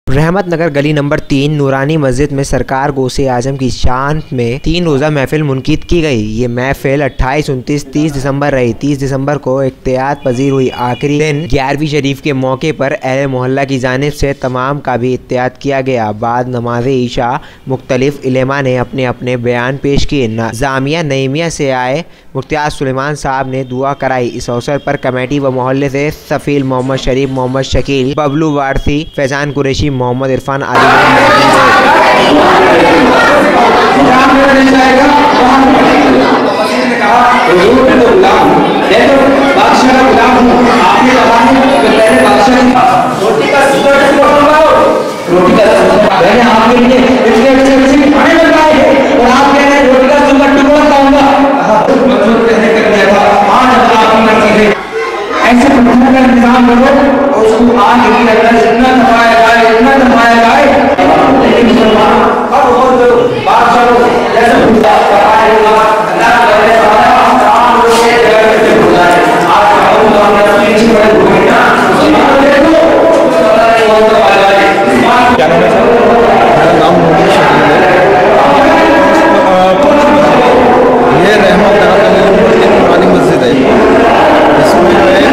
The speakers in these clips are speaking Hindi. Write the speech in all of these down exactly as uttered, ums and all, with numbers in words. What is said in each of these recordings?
रहमत नगर गली नंबर तीन नूरानी मस्जिद में सरकार गौसे आजम की शान में तीन रोज़ा महफिल मुनक़िद की गई। ये महफिल अट्ठाईस, उनतीस, तीस दिसंबर रही। तीस दिसंबर को इख्तियात पजीर हुई। आखिरी दिन ग्यारहवीं शरीफ के मौके पर अहले मोहल्ला की जानिब से तमाम का भी इख्तियात किया गया। बाद नमाज ईशा मुख्तलिफ इलेमा ने अपने अपने बयान पेश किए। जामिया नईमिया से आए मुख्तियार सुलेमान साहब ने दुआ कराई। इस अवसर पर कमेटी व मोहल्ले से सफ़ील मोहम्मद शरीफ, मोहम्मद शकील, बबलू वारसी, फैजान कुरैशी, मोहम्मद इरफान आदि ऐसे पत्थर का इंतजाम करो और उसको आग नहीं लगना, जितना दबाया जाए इतना दबाया जाए। लेकिन मुसलमान अब बहुत बात करो जैसे खुदा कराएगा अल्लाह करे सारा काम लोग के जगह पे खुदा है। आज हम लोग अपने पीछे पड़े हुए हैं ना, मुसलमान देखो सारा ये बहुत दबाया है। क्या नाम है सर? मेरा नाम मोहम्मद शकील है। ये रहमत नगर की पुरानी मस्जिद है। इसमें जो है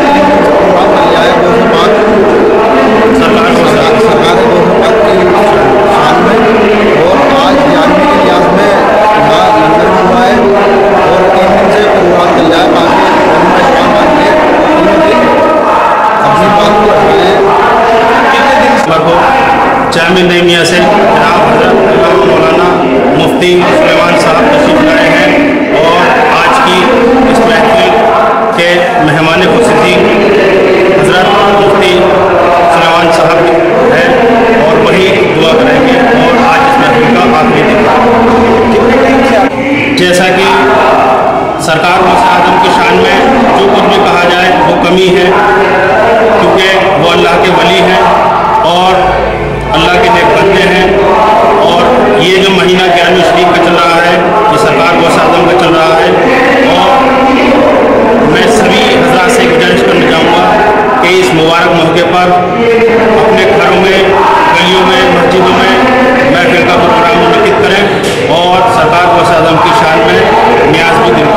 जामिया नईमिया से जनाब हज़रत मौलाना मुफ्ती सुलेमान साहब तशरीफ लाए हैं और आज की इस महफिल के मेहमान खुर्शीदी हज़रत मुफ्ती सुलेमान साहब हैं और वही दुआ करेंगे। और आज इस महफिल का आखिरी दिन, जैसा कि सरकार गौसे आज़म की शान में जो कुछ भी कहा जाए वो कमी है, क्योंकि वो अल्लाह के वली हैं और अल्लाह के नेक बंदे हैं। और ये जो महीना ग्यारहवीं शरीफ का चल रहा है, ये सरकार गौसे आज़म का चल रहा है। और मैं सभी हज़रात से गुजारिश करना चाहूँगा कि इस मुबारक मौके पर अपने घरों में, गलियों में, मस्जिदों में महफिल का प्रोग्राम मुनक़िद करें और सरकार गौसे आज़म की शान में न्याज़ भी दें।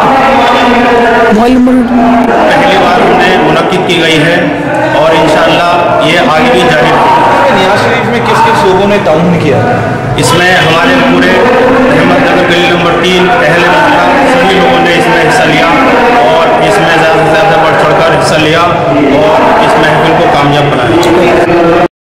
पहली बार हमने मुनक़िद की गई है और इंशाअल्लाह ये आगे भी जारी रहेगी। नियाज़ शरीफ में किस किस लोगों ने ताउन किया? इसमें हमारे पूरे रहमत नगर गली नंबर तीन अहले मोहल्ला सभी लोगों ने इसमें हिस्सा लिया और इसमें ज़्यादा से ज़्यादा बढ़ चढ़ कर हिस्सा लिया और इस महफिल को कामयाब बनाया।